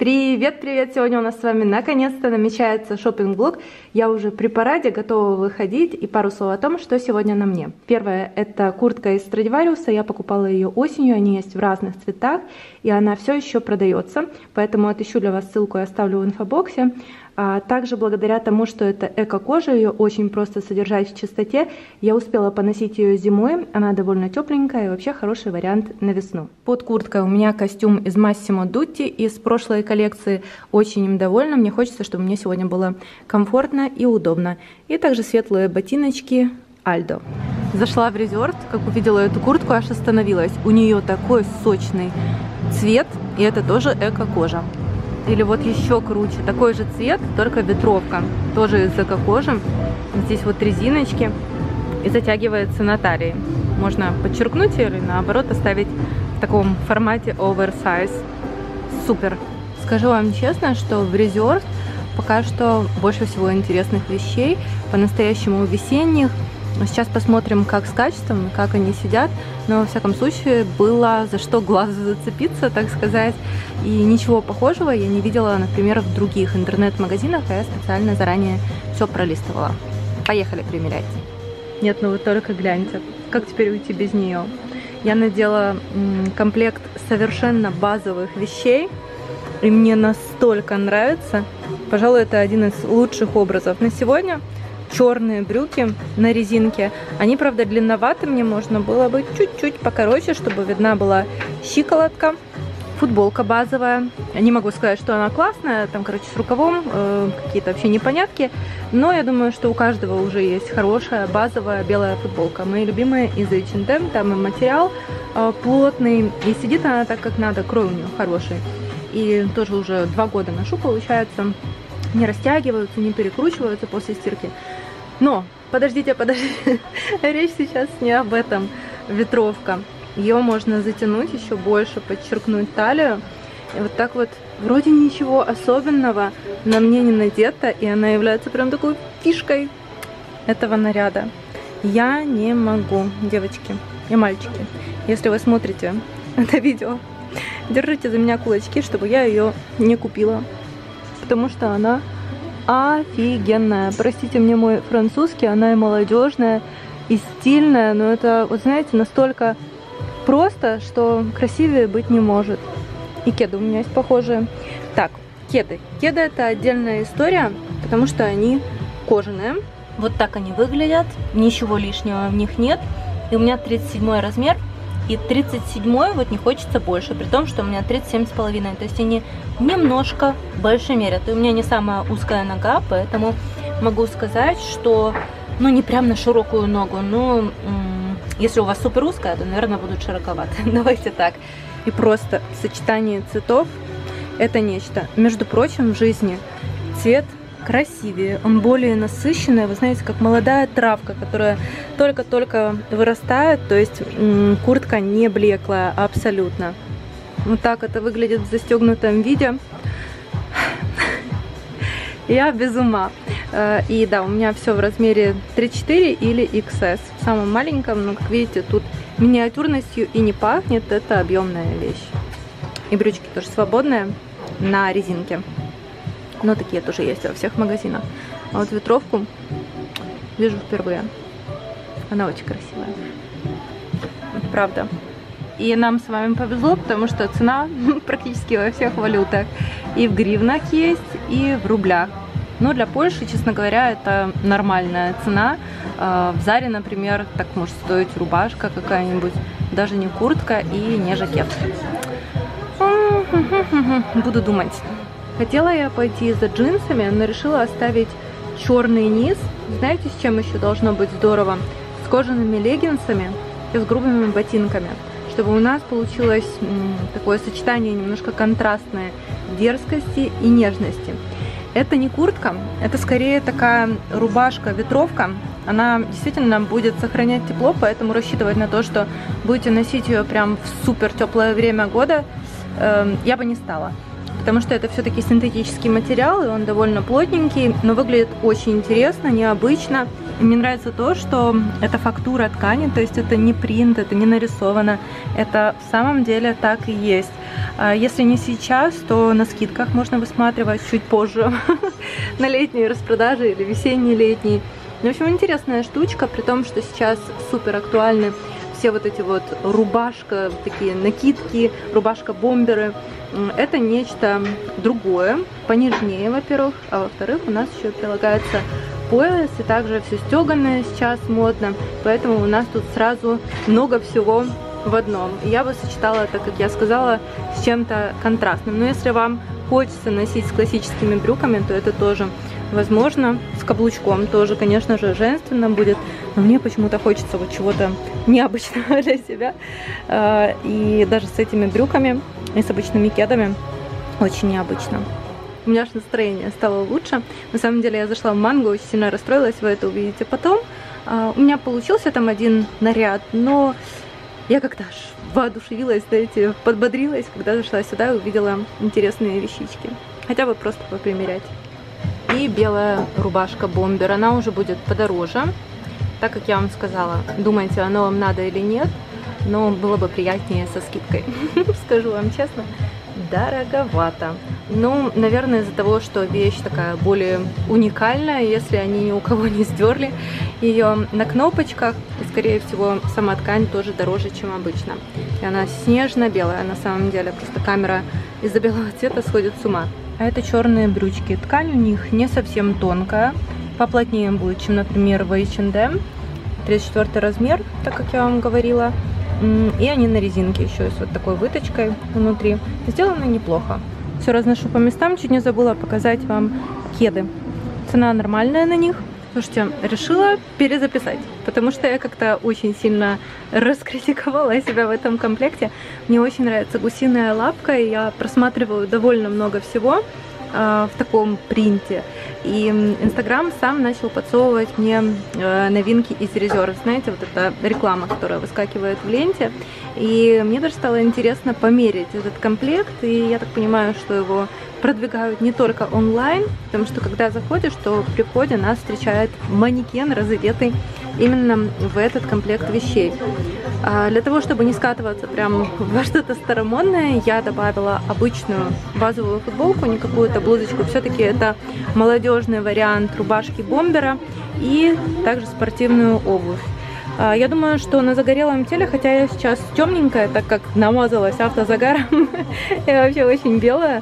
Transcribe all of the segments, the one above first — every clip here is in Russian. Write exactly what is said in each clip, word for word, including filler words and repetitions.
Привет, привет! Сегодня у нас с вами наконец-то намечается шопинг-влог. Я уже при параде, готова выходить, и пару слов о том, что сегодня на мне. Первое — это куртка из Страдивариуса. Я покупала ее осенью, они есть в разных цветах, и она все еще продается, поэтому отыщу для вас ссылку и оставлю в инфобоксе. А также благодаря тому, что это эко-кожа, ее очень просто содержать в чистоте, я успела поносить ее зимой, она довольно тепленькая и вообще хороший вариант на весну. Под курткой у меня костюм из Massimo Dutti из прошлой коллекции, очень им довольна, мне хочется, чтобы мне сегодня было комфортно и удобно. И также светлые ботиночки Aldo. Зашла в резорт, как увидела эту куртку, аж остановилась. У нее такой сочный цвет, и это тоже эко-кожа. Или вот еще круче, такой же цвет, только ветровка, тоже из эко-кожи. Здесь вот резиночки и затягивается на талии. Можно подчеркнуть или наоборот оставить в таком формате оверсайз. Супер! Скажу вам честно, что в резорт пока что больше всего интересных вещей, по-настоящему весенних. Сейчас посмотрим, как с качеством, как они сидят, но во всяком случае было за что глазу зацепиться, так сказать, и ничего похожего я не видела, например, в других интернет-магазинах, а я специально заранее все пролистывала. Поехали примерять. Нет, ну вы только гляньте, как теперь уйти без нее. Я надела комплект совершенно базовых вещей, и мне настолько нравится. Пожалуй, это один из лучших образов на сегодня. Черные брюки на резинке. Они, правда, длинноваты, мне можно было бы чуть-чуть покороче, чтобы видна была щиколотка. Футболка базовая. Не могу сказать, что она классная, там, короче, с рукавом, э, какие-то вообще непонятки. Но я думаю, что у каждого уже есть хорошая базовая белая футболка. Мои любимые из эйч энд эм, там и материал э, плотный, и сидит она так, как надо, крой у нее хороший. И тоже уже два года ношу, получается. Не растягиваются, не перекручиваются после стирки. Но, подождите, подождите, речь сейчас не об этом. Ветровка. Ее можно затянуть еще больше, подчеркнуть талию. И вот так вот, вроде ничего особенного на мне не надето, и она является прям такой фишкой этого наряда. Я не могу, девочки и мальчики, если вы смотрите это видео, держите за меня кулачки, чтобы я ее не купила. Потому что она офигенная. Простите мне мой французский, она и молодежная, и стильная, но это, вот знаете, настолько просто, что красивее быть не может. И кеды у меня есть похожие. Так, кеды. Кеды — это отдельная история, потому что они кожаные. Вот так они выглядят, ничего лишнего в них нет. И у меня тридцать седьмой размер. И тридцать седьмой вот не хочется больше, при том, что у меня тридцать семь с половиной, то есть они немножко больше мерят. И у меня не самая узкая нога, поэтому могу сказать, что, ну, не прям на широкую ногу, но если у вас супер узкая, то, наверное, будут широковаты. Давайте так. И просто сочетание цветов — это нечто. Между прочим, в жизни цвет красивее, он более насыщенный, вы знаете, как молодая травка, которая только-только вырастает, то есть м, куртка не блеклая абсолютно. Вот так это выглядит в застегнутом виде. Я без ума. И да, у меня все в размере тридцать четыре или икс эс. В самом маленьком, но, как видите, тут миниатюрностью и не пахнет, это объемная вещь. И брючки тоже свободные на резинке. Но такие тоже есть во всех магазинах. А вот ветровку вижу впервые. Она очень красивая. Правда. И нам с вами повезло, потому что цена практически во всех валютах. И в гривнах есть, и в рублях. Но для Польши, честно говоря, это нормальная цена. В Заре, например, так может стоить рубашка какая-нибудь. Даже не куртка и не жакет. Буду думать. Хотела я пойти за джинсами, но решила оставить черный низ. Знаете, с чем еще должно быть здорово? С кожаными леггинсами и с грубыми ботинками. Чтобы у нас получилось такое сочетание немножко контрастное дерзкости и нежности. Это не куртка, это скорее такая рубашка-ветровка. Она действительно будет сохранять тепло, поэтому рассчитывать на то, что будете носить ее прям в супер теплое время года, э, я бы не стала. Потому что это все-таки синтетический материал, и он довольно плотненький, но выглядит очень интересно, необычно. Мне нравится то, что это фактура ткани, то есть это не принт, это не нарисовано. Это в самом деле так и есть. Если не сейчас, то на скидках можно высматривать чуть позже на летние распродажи или весенние-летние. В общем, интересная штучка, при том, что сейчас супер актуальны все вот эти вот рубашка, такие накидки, рубашка-бомберы. Это нечто другое, понежнее, во-первых, а во-вторых, у нас еще прилагается пояс, и также все стеганое сейчас модно, поэтому у нас тут сразу много всего в одном. Я бы сочетала, так как я сказала, с чем-то контрастным. Но если вам хочется носить с классическими брюками, то это тоже возможно. С каблучком тоже, конечно же, женственно будет, но мне почему-то хочется вот чего-то необычного для себя. И даже с этими брюками и с обычными кедами очень необычно. У меня аж настроение стало лучше. На самом деле я зашла в Манго, очень сильно расстроилась, вы это увидите потом. У меня получился там один наряд, но я как-то аж воодушевилась, знаете, подбодрилась, когда зашла сюда и увидела интересные вещички. Хотя бы просто попримерять. И белая рубашка-бомбер, она уже будет подороже. Так как я вам сказала, думайте, оно вам надо или нет, но было бы приятнее со скидкой. Скажу вам честно, дороговато. Ну, наверное, из-за того, что вещь такая более уникальная, если они ни у кого не сдерли ее на кнопочках, и, скорее всего, сама ткань тоже дороже, чем обычно. И она снежно-белая, на самом деле, просто камера из-за белого цвета сходит с ума. А это черные брючки. Ткань у них не совсем тонкая, поплотнее будет, чем, например, в эйч энд эм. тридцать четвёртый размер, так как я вам говорила. И они на резинке еще с вот такой выточкой внутри. Сделано неплохо. Все разношу по местам. Чуть не забыла показать вам кеды. Цена нормальная на них. Слушайте, решила перезаписать, потому что я как-то очень сильно раскритиковала себя в этом комплекте. Мне очень нравится гусиная лапка, и я просматриваю довольно много всего э, в таком принте. И Инстаграм сам начал подсовывать мне э, новинки из резерв. Знаете, вот эта реклама, которая выскакивает в ленте. И мне даже стало интересно померить этот комплект. И я так понимаю, что его продвигают не только онлайн, потому что когда заходишь, то при входе нас встречает манекен, разодетый именно в этот комплект вещей. А для того, чтобы не скатываться прям во что-то старомодное, я добавила обычную базовую футболку, не какую-то блузочку. Все-таки это молодежный вариант рубашки-бомбера и также спортивную обувь. Я думаю, что на загорелом теле, хотя я сейчас темненькая, так как намазалась автозагаром, я вообще очень белая,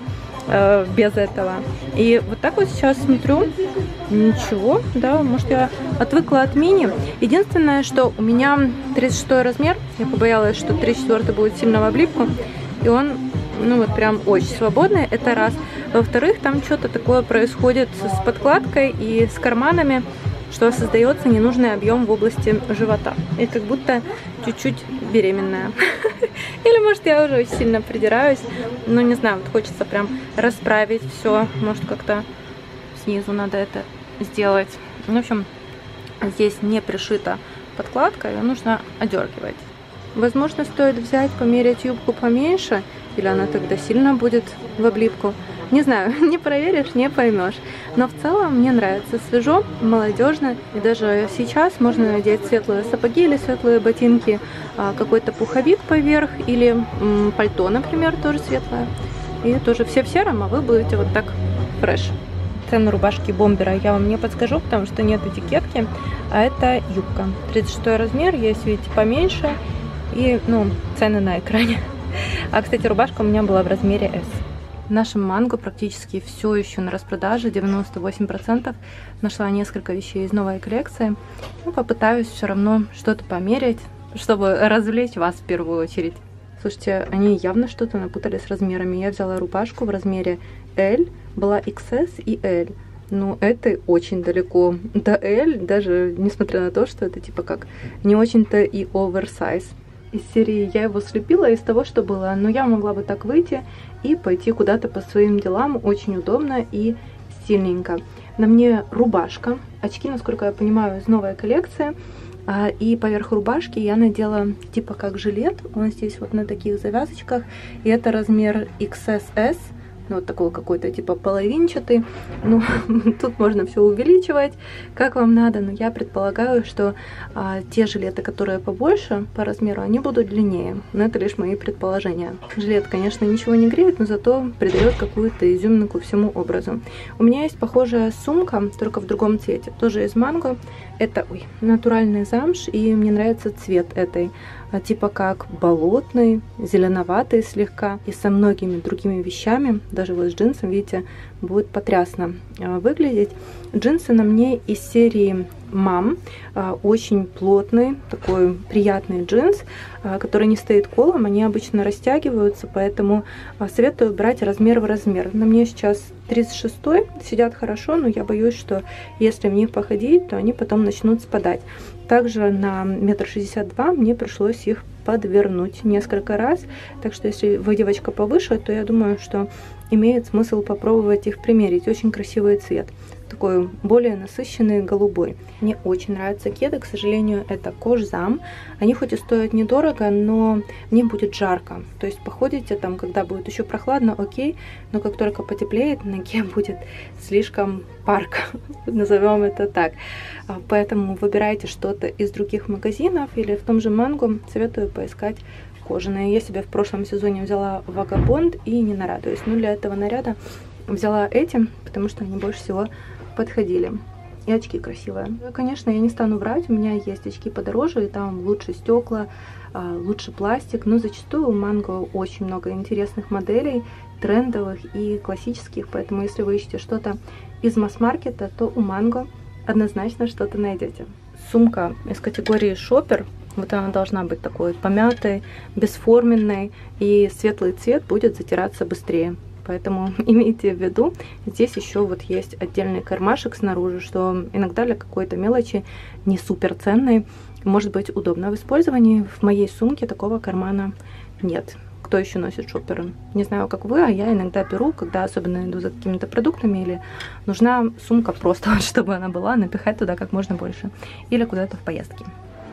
без этого. И вот так вот сейчас смотрю, ничего, да, может я отвыкла от мини. Единственное, что у меня тридцать шестой размер, я побоялась, что тридцать четвёртый будет сильно в облипку, и он, ну вот прям очень свободный, это раз. Во-вторых, там что-то такое происходит с подкладкой и с карманами, что создается ненужный объем в области живота. И как будто чуть-чуть беременная. Или, может, я уже очень сильно придираюсь. Но не знаю, вот хочется прям расправить все. Может, как-то снизу надо это сделать. В общем, здесь не пришита подкладка, ее нужно одергивать. Возможно, стоит взять, померять юбку поменьше, или она тогда сильно будет в облипку. Не знаю, не проверишь, не поймешь. Но в целом мне нравится, свежо, молодежно. И даже сейчас можно надеть светлые сапоги или светлые ботинки, какой-то пуховик поверх, или пальто, например, тоже светлое. И тоже все в сером, а вы будете вот так фреш. Цену рубашки бомбера я вам не подскажу, потому что нет этикетки, а это юбка. тридцать шестой размер, есть, видите, поменьше. И, ну, цены на экране. А, кстати, рубашка у меня была в размере эс. В нашем Манго практически все еще на распродаже, девяносто восемь процентов. Нашла несколько вещей из новой коллекции. Ну, попытаюсь все равно что-то померять, чтобы развлечь вас в первую очередь. Слушайте, они явно что-то напутали с размерами. Я взяла рубашку в размере эль, была икс эс и эль. Ну, это очень далеко до эль, даже несмотря на то, что это типа как не очень-то и оверсайз. Из серии я его слепила из того, что было, но я могла бы так выйти и пойти куда-то по своим делам, очень удобно и стильненько. На мне рубашка, очки, насколько я понимаю, из новой коллекции, и поверх рубашки я надела типа как жилет, он здесь вот на таких завязочках, и это размер икс эс эс, обычно вот такой какой-то типа половинчатый. Ну, тут можно все увеличивать, как вам надо, но я предполагаю, что а, те жилеты, которые побольше по размеру, они будут длиннее. Но это лишь мои предположения. Жилет, конечно, ничего не греет, но зато придает какую-то изюминку всему образу. У меня есть похожая сумка, только в другом цвете, тоже из манго. Это ой, натуральный замш, и мне нравится цвет этой, типа как болотный, зеленоватый слегка, и со многими другими вещами, даже вот с джинсом, видите, будет потрясно выглядеть. Джинсы на мне из серии Мам, очень плотный, такой приятный джинс, который не стоит колом, они обычно растягиваются, поэтому советую брать размер в размер. На мне сейчас тридцать шестой, сидят хорошо, но я боюсь, что если в них походить, то они потом начнут спадать. Также на метр шестьдесят два мне пришлось их подвернуть несколько раз, так что если вы девочка повыше, то я думаю, что имеет смысл попробовать их примерить. Очень красивый цвет, такой более насыщенный голубой. Мне очень нравятся кеды, к сожалению, это кожзам. Они хоть и стоят недорого, но мне будет жарко. То есть походите там, когда будет еще прохладно, окей, но как только потеплеет, ноге будет слишком парко, назовем это так. Поэтому выбирайте что-то из других магазинов или в том же Манго, советую поискать кожаные. Я себе в прошлом сезоне взяла Вагабонд и не нарадуюсь. Но для этого наряда взяла эти, потому что они больше всего подходили. И очки красивые. Конечно, я не стану врать, у меня есть очки подороже, и там лучше стекла, лучше пластик, но зачастую у Манго очень много интересных моделей, трендовых и классических, поэтому если вы ищете что-то из масс-маркета, то у Манго однозначно что-то найдете. Сумка из категории шопер. Вот она должна быть такой помятой, бесформенной, и светлый цвет будет затираться быстрее. Поэтому имейте в виду, здесь еще вот есть отдельный кармашек снаружи, что иногда для какой-то мелочи не супер ценной может быть удобно в использовании. В моей сумке такого кармана нет. Кто еще носит шоперы? Не знаю, как вы, а я иногда беру, когда особенно иду за какими-то продуктами, или нужна сумка просто, чтобы она была, напихать туда как можно больше, или куда-то в поездке.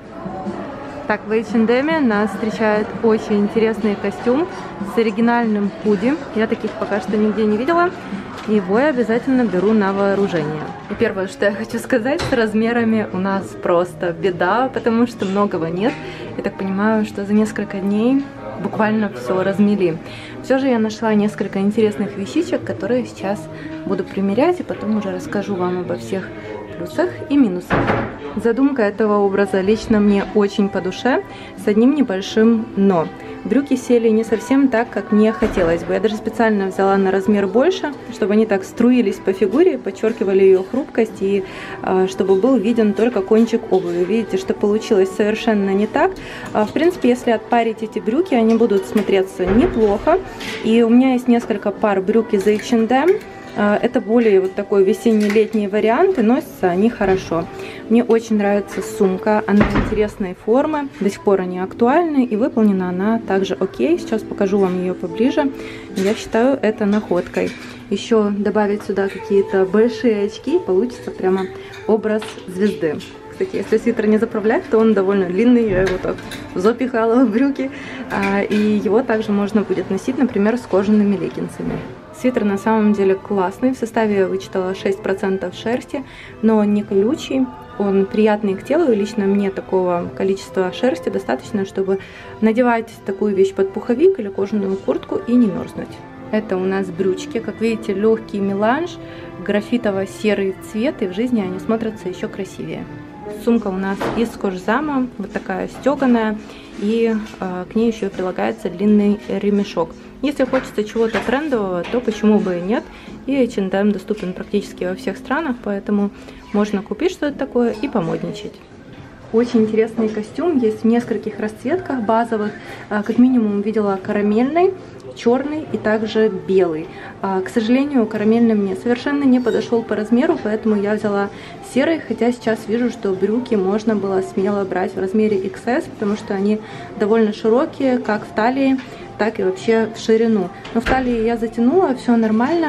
Так, в эйч энд эм нас встречает очень интересный костюм с оригинальным худи. Я таких пока что нигде не видела. Его я обязательно беру на вооружение. И первое, что я хочу сказать, с размерами у нас просто беда, потому что многого нет. Я так понимаю, что за несколько дней буквально все размели. Все же я нашла несколько интересных вещичек, которые сейчас буду примерять, и потом уже расскажу вам обо всех плюсах и минусах. Задумка этого образа лично мне очень по душе, с одним небольшим «но». Брюки сели не совсем так, как мне хотелось бы. Я даже специально взяла на размер больше, чтобы они так струились по фигуре, подчеркивали ее хрупкость, и э, чтобы был виден только кончик обуви. Видите, что получилось совершенно не так. Э, в принципе, если отпарить эти брюки, они будут смотреться неплохо. И у меня есть несколько пар брюк из эйч энд эм. Это более вот такой весенне-летний вариант, и носятся они хорошо. Мне очень нравится сумка, она интересной формы, до сих пор они актуальны, и выполнена она также окей. Сейчас покажу вам ее поближе. Я считаю это находкой. Еще добавить сюда какие-то большие очки, получится прямо образ звезды. Кстати, если свитер не заправлять, то он довольно длинный, я его так запихала в брюки, и его также можно будет носить, например, с кожаными леггинсами. Свитер на самом деле классный, в составе я вычитала шесть процентов шерсти, но он не колючий, он приятный к телу, и лично мне такого количества шерсти достаточно, чтобы надевать такую вещь под пуховик или кожаную куртку и не мерзнуть. Это у нас брючки, как видите, легкий меланж, графитово-серый цвет, и в жизни они смотрятся еще красивее. Сумка у нас из кожзама, вот такая стеганая, и э, к ней еще прилагается длинный ремешок. Если хочется чего-то трендового, то почему бы и нет. И эйч энд эм доступен практически во всех странах, поэтому можно купить что-то такое и помодничать. Очень интересный костюм, есть в нескольких расцветках базовых. Как минимум видела карамельный, черный и также белый. К сожалению, карамельный мне совершенно не подошел по размеру, поэтому я взяла серый, хотя сейчас вижу, что брюки можно было смело брать в размере икс эс, потому что они довольно широкие, как в талии, так и вообще в ширину. Но в талии я затянула, все нормально.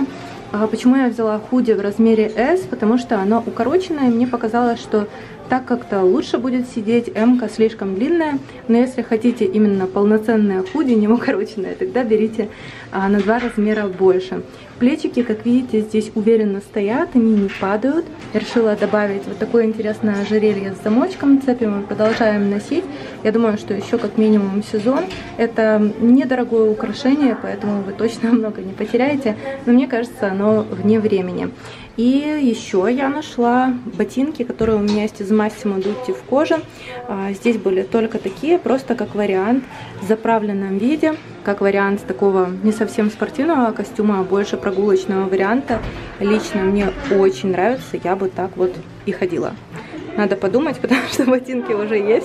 Почему я взяла худи в размере эс? Потому что оно укороченное, мне показалось, что так как-то лучше будет сидеть, эм-ка слишком длинная, но если хотите именно полноценное худи, не укороченное, тогда берите а, на два размера больше. Плечики, как видите, здесь уверенно стоят, они не падают. Я решила добавить вот такое интересное ожерелье с замочком, цепи мы продолжаем носить. Я думаю, что еще как минимум сезон. Это недорогое украшение, поэтому вы точно много не потеряете, но мне кажется, оно вне времени. И еще я нашла ботинки, которые у меня есть из Massimo Dutti в коже. Здесь были только такие, просто как вариант в заправленном виде, как вариант такого не совсем спортивного костюма, а больше прогулочного варианта. Лично мне очень нравится, я бы так вот и ходила. Надо подумать, потому что ботинки уже есть.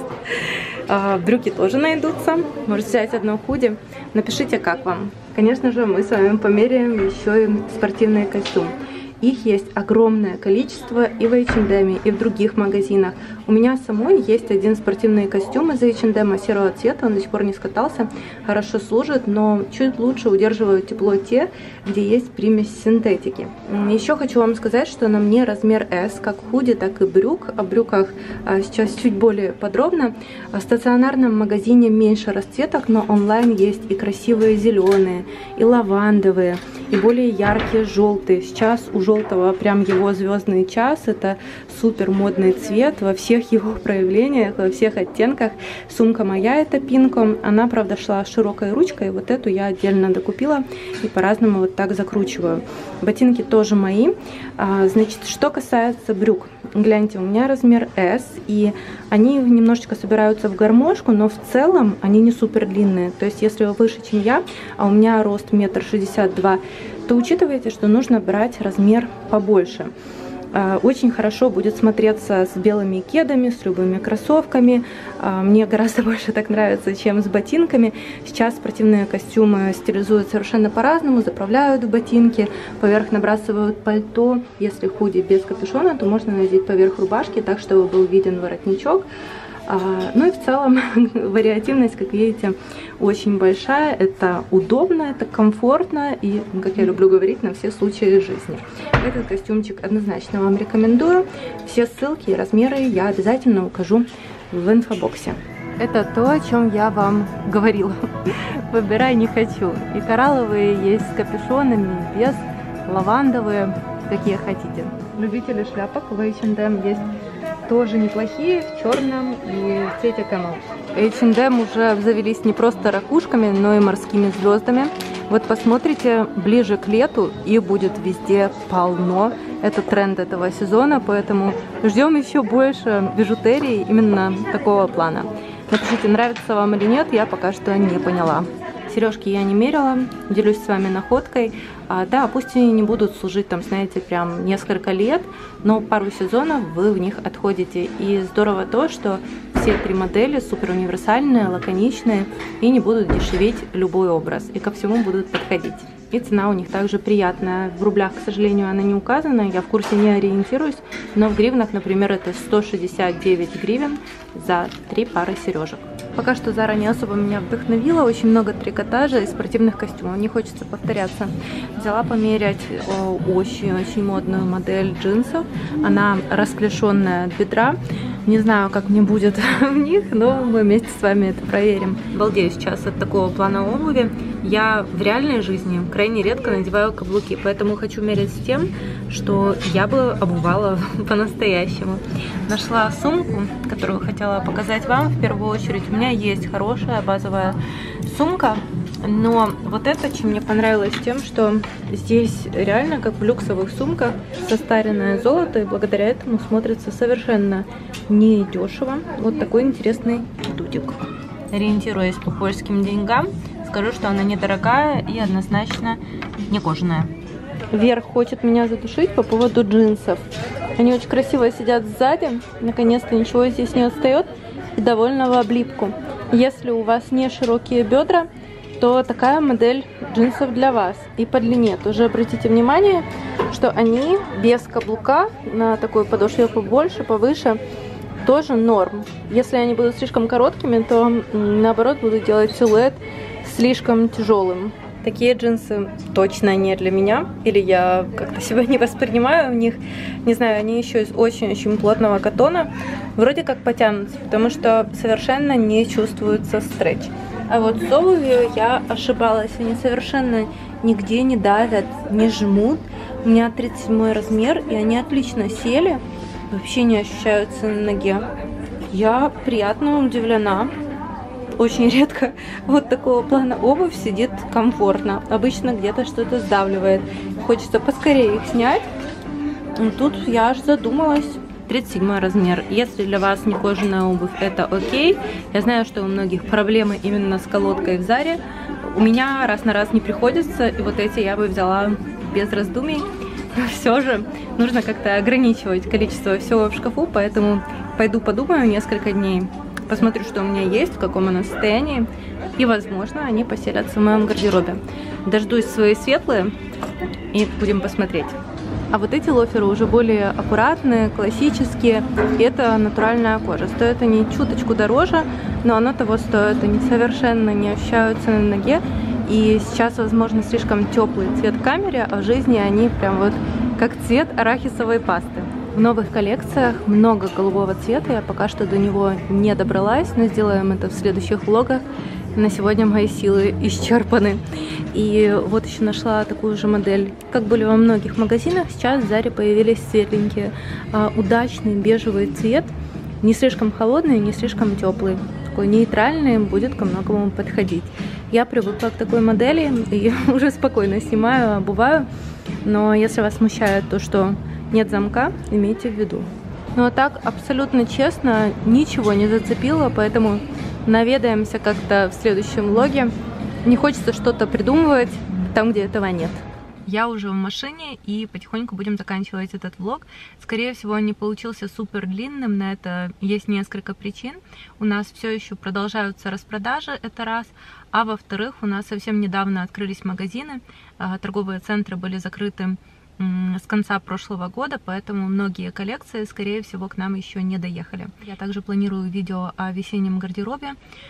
Брюки тоже найдутся. Можете взять одно худи. Напишите, как вам. Конечно же, мы с вами померяем еще и спортивный костюм. Их есть огромное количество и в эйч энд эм, и в других магазинах. У меня самой есть один спортивный костюм из эйч энд эм серого цвета, он до сих пор не скатался, хорошо служит, но чуть лучше удерживают тепло те, где есть примесь синтетики. Еще хочу вам сказать, что на мне размер эс, как худи, так и брюк. О брюках сейчас чуть более подробно. В стационарном магазине меньше расцветок, но онлайн есть и красивые зеленые, и лавандовые, и более яркие желтые. Сейчас уже желтого прям его звездный час. Это супер модный цвет во всех его проявлениях, во всех оттенках. Сумка моя это пинко. Она, правда, шла широкой ручкой. Вот эту я отдельно докупила и по-разному вот так закручиваю. Ботинки тоже мои. А, значит, что касается брюк. Гляньте, у меня размер эс, и они немножечко собираются в гармошку, но в целом они не супер длинные. То есть, если вы выше, чем я, а у меня рост метр шестьдесят два, то учитывайте, что нужно брать размер побольше. Очень хорошо будет смотреться с белыми кедами, с любыми кроссовками. Мне гораздо больше так нравится, чем с ботинками. Сейчас спортивные костюмы стилизуют совершенно по-разному, заправляют в ботинки, поверх набрасывают пальто. Если худи без капюшона, то можно надеть поверх рубашки, так, чтобы был виден воротничок. Ну и в целом вариативность, как видите, очень большая. Это удобно, это комфортно и, как я люблю говорить, на все случаи жизни. Этот костюмчик однозначно вам рекомендую. Все ссылки и размеры я обязательно укажу в инфобоксе. Это то, о чем я вам говорила. Выбирай не хочу. И коралловые есть с капюшонами, без, лавандовые, какие хотите. Любители шляпок в эйч энд эм есть тоже неплохие, в черном и в цвете camel. эйч энд эм уже обзавелись не просто ракушками, но и морскими звездами. Вот посмотрите ближе к лету, их будет везде полно. Это тренд этого сезона, поэтому ждем еще больше бижутерии именно такого плана. Напишите, нравится вам или нет, я пока что не поняла. Сережки я не мерила, делюсь с вами находкой. А, да, пусть они не будут служить там, знаете, прям несколько лет, но пару сезонов вы в них отходите. И здорово то, что все три модели супер универсальные, лаконичные и не будут дешеветь любой образ. И ко всему будут подходить. И цена у них также приятная. В рублях, к сожалению, она не указана, я в курсе не ориентируюсь, но в гривнах, например, это сто шестьдесят девять гривен за три пары сережек. Пока что Зара не особо меня вдохновила, очень много трикотажа и спортивных костюмов, не хочется повторяться. Взяла померять очень-очень модную модель джинсов, она расклешенная от бедра. Не знаю, как мне будет в них, но мы вместе с вами это проверим. Балдею сейчас от такого плана обуви. Я в реальной жизни крайне редко надеваю каблуки, поэтому хочу мерить с тем, что я бы обувала по-настоящему. Нашла сумку, которую хотела показать вам в первую очередь. У меня есть хорошая базовая сумка, но вот это, чем мне понравилось, тем, что здесь реально, как в люксовых сумках, состаренное золото, и благодаря этому смотрится совершенно недешево. Вот такой интересный дудик. Ориентируясь по польским деньгам, скажу, что она недорогая и однозначно не кожаная. Верх хочет меня задушить по поводу джинсов. Они очень красиво сидят сзади, наконец-то ничего здесь не отстает, и довольно в облипку. Если у вас не широкие бедра, то такая модель джинсов для вас. И по длине тоже обратите внимание, что они без каблука, на такой подошве побольше, повыше, тоже норм. Если они будут слишком короткими, то наоборот будут делать силуэт слишком тяжелым. Такие джинсы точно не для меня. Или я как-то себя не воспринимаю в них. Не знаю, они еще из очень-очень плотного катона. Вроде как потянутся, потому что совершенно не чувствуется стретч. А вот с обувью я ошибалась. Они совершенно нигде не давят, не жмут. У меня тридцать седьмой размер, и они отлично сели. Вообще не ощущаются на ноге. Я приятно удивлена. Очень редко вот такого плана обувь сидит комфортно. Обычно где-то что-то сдавливает. Хочется поскорее их снять. Но тут я аж задумалась. тридцать седьмой размер. Если для вас не кожаная обувь, это окей. Я знаю, что у многих проблемы именно с колодкой в Заре. У меня раз на раз не приходится. И вот эти я бы взяла без раздумий. Но все же нужно как-то ограничивать количество всего в шкафу. Поэтому пойду подумаю несколько дней. Посмотрю, что у меня есть, в каком оно состоянии. И, возможно, они поселятся в моем гардеробе. Дождусь свои светлые и будем посмотреть. А вот эти лоферы уже более аккуратные, классические. И это натуральная кожа. Стоят они чуточку дороже, но оно того стоит. Они совершенно не ощущаются на ноге. И сейчас, возможно, слишком теплый цвет в камере, а в жизни они прям вот как цвет арахисовой пасты. В новых коллекциях много голубого цвета, я пока что до него не добралась, но сделаем это в следующих влогах. На сегодня мои силы исчерпаны. И вот еще нашла такую же модель, как были во многих магазинах. Сейчас в Заре появились светленькие, удачный бежевый цвет, не слишком холодный, не слишком теплый. Такой нейтральный, будет ко многому подходить. Я привыкла к такой модели и уже спокойно снимаю, обуваю. Но если вас смущает то, что нет замка, имейте в виду. Ну а так, абсолютно честно, ничего не зацепило, поэтому наведаемся как-то в следующем влоге. Не хочется что-то придумывать там, где этого нет. Я уже в машине, и потихоньку будем заканчивать этот влог. Скорее всего, он не получился супер длинным, на это есть несколько причин. У нас все еще продолжаются распродажи, это раз. А во-вторых, у нас совсем недавно открылись магазины, торговые центры были закрыты с конца прошлого года, поэтому многие коллекции, скорее всего, к нам еще не доехали. Я также планирую видео о весеннем гардеробе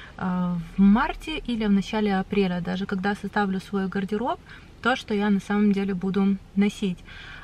в марте или в начале апреля, даже когда составлю свой гардероб, то, что я на самом деле буду носить.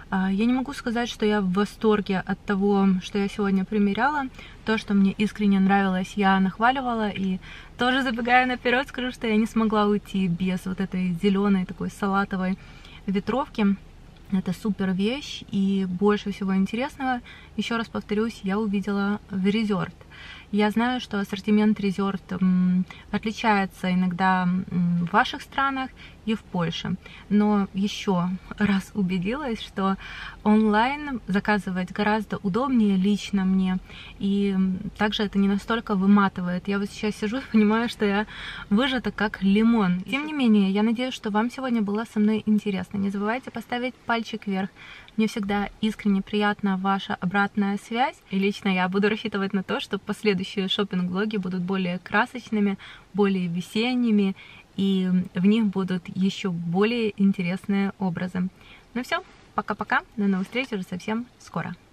Я не могу сказать, что я в восторге от того, что я сегодня примеряла. То, что мне искренне нравилось, я нахваливала. И тоже, забегая наперед, скажу, что я не смогла уйти без вот этой зеленой такой салатовой ветровки. Это супер вещь, и больше всего интересного, еще раз повторюсь, я увидела в Resort. Я знаю, что ассортимент Resort отличается иногда в ваших странах и в Польше, но еще раз убедилась, что онлайн заказывать гораздо удобнее лично мне, и также это не настолько выматывает. Я вот сейчас сижу и понимаю, что я выжата как лимон. Тем не менее, я надеюсь, что вам сегодня было со мной интересно. Не забывайте поставить пальчик вверх. Мне всегда искренне приятна ваша обратная связь, и лично я буду рассчитывать на то, что последующие шопинг-влоги будут более красочными, более весенними, и в них будут еще более интересные образы. Ну все, пока-пока, до новых встреч уже совсем скоро.